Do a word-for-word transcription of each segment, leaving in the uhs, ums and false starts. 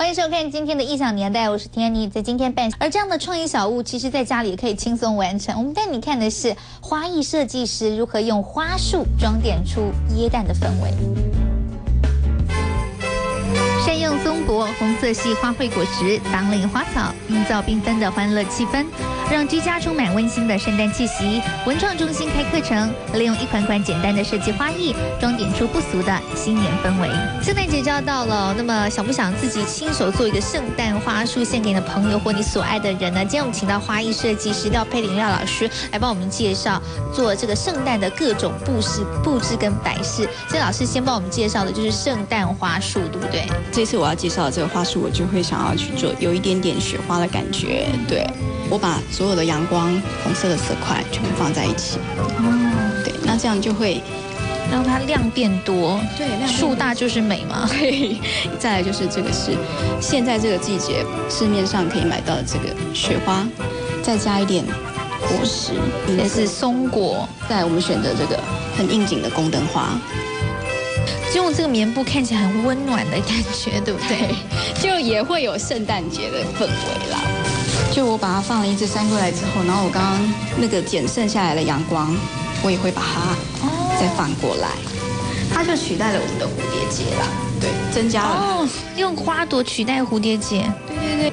欢迎收看今天的异想年代，我是 Tierney， 在今天办。而这样的创意小物，其实在家里也可以轻松完成。我们带你看的是花艺设计师如何用花束装点出耶诞的氛围。善用松柏、红色系花卉果实、当令花草，营造缤纷的欢乐气氛，让居家充满温馨的圣诞气息。文创中心开课程，利用一款款简单的设计花艺，装点出不俗的新年氛围。圣诞节就要到了，那么想不想自己亲手做一个圣诞花束献给你的朋友或你所爱的人呢？今天我们请到花艺设计师廖佩玲廖老师来帮我们介绍做这个圣诞的各种布饰、布置跟摆饰。这老师先帮我们介绍的就是圣诞花束，对不对？ 这次我要介绍的这个花束，我就会想要去做有一点点雪花的感觉。对，我把所有的阳光红色的色块全部放在一起。哦，对，那这样就会让它量变多。 对，量树大就是美嘛。 对，再来就是这个是现在这个季节市面上可以买到的这个雪花，再加一点果实， 也是松果。 再来我们选择这个很应景的宫灯花。 就用这个棉布看起来很温暖的感觉，对不对？ 就也会有圣诞节的氛围啦。就我把它放了一只山龟来之后，然后我刚刚那个捡剩下来的阳光，我也会把它再放过来，它就取代了我们的蝴蝶结啦。对，增加了哦，用花朵取代蝴蝶结。 对对对。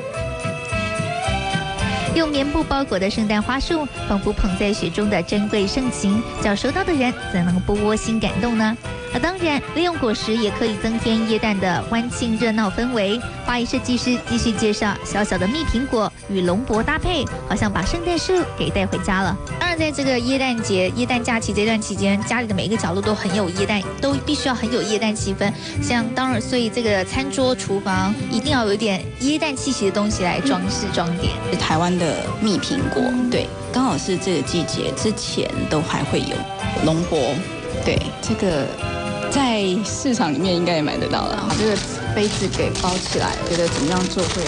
用棉布包裹的圣诞花束，仿佛捧在雪中的珍贵盛情，叫收到的人怎能不窝心感动呢？而当然，利用果实也可以增添耶诞的欢庆热闹氛围。花艺设计师继续介绍，小小的蜜苹果与龙柏搭配，好像把圣诞树给带回家了。当然，在这个耶诞节、耶诞假期这段期间，家里的每一个角落都很有耶诞，都必须要很有耶诞气氛。像当然，所以这个餐桌、厨房一定要有一点耶诞气息的东西来装饰装点。 台湾的蜜苹果，对，刚好是这个季节之前都还会有龙柏，对，这个。在市场里面应该也买得到了。把这个杯子给包起来，觉得怎么样做会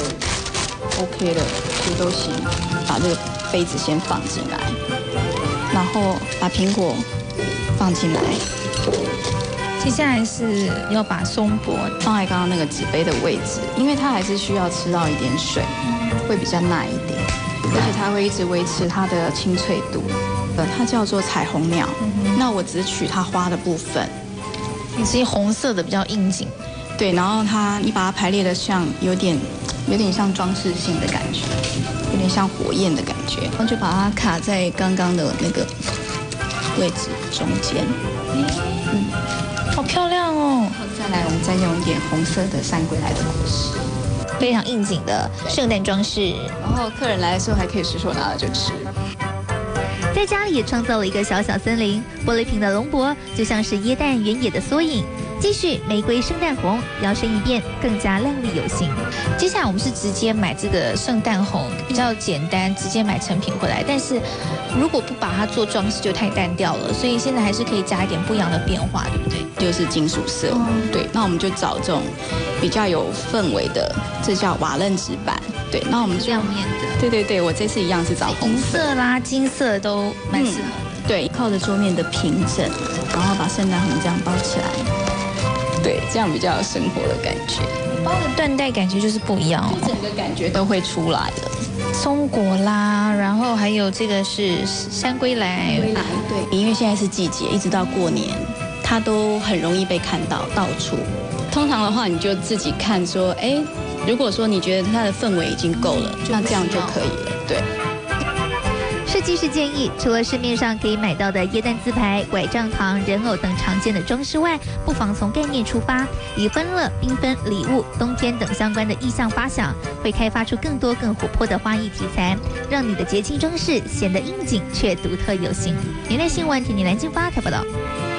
OK 的，也都行。把这个杯子先放进来，然后把苹果放进来。 接下来是要把松柏放在刚刚那个纸杯的位置，因为它还是需要吃到一点水，会比较耐一点，而且它会一直维持它的清脆度。呃，它叫做彩虹鸟。嗯、那我只取它花的部分。 是红色的比较应景， 对，然后它你把它排列的像有点有点像装饰性的感觉，有点像火焰的感觉，然后就把它卡在刚刚的那个位置中间。 嗯，好漂亮哦！ 再来，我们再用一点红色的山龟来的果实， 非常应景的圣诞装饰。 然后客人来的时候还可以随手拿了就吃。 在家里也创造了一个小小森林，玻璃瓶的龙柏就像是耶诞原野的缩影。继续玫瑰圣诞红，摇身一变更加亮丽有型。接下来我们是直接买这个圣诞红，比较简单，直接买成品回来。但是如果不把它做装饰就太单调了，所以现在还是可以加一点不一样的变化，对不对？ 就是金属色，嗯、对。那我们就找这种比较有氛围的，这叫瓦楞纸板。对，那我们就亮面的。 对对对，我这次一样是找红色、 银色啦、金色都蛮适合的、嗯。 对，靠着桌面的平整，然后把圣诞红这样包起来。对，这样比较有生活的感觉。 包的缎带感觉就是不一样哦， 就整个感觉都会出来了。 松果啦，然后还有这个是山龟来。 龟来，对，因为现在是季节，一直到过年，它都很容易被看到，到处。通常的话，你就自己看说，哎，如果说你觉得它的氛围已经够了，那这样就可以了，对。 设计师建议，除了市面上可以买到的耶诞字牌、拐杖糖、人偶等常见的装饰外，不妨从概念出发，以欢乐、缤纷、礼物、冬天等相关的意象发想，会开发出更多更活泼的花艺题材，让你的节庆装饰显得应景却独特有型。年代新闻，听你蓝金发台报道。